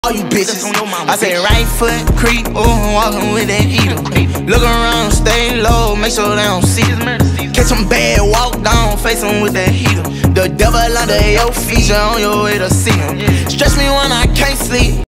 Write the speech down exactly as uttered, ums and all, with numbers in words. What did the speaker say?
All you bitches, I say right foot creep, ooh, walking with that heater. Look around, stay low, make sure they don't see us. Catch them bad, walk down, face them with that heater. The devil under your feet, you're on your way to see him. Stretch me when I can't sleep.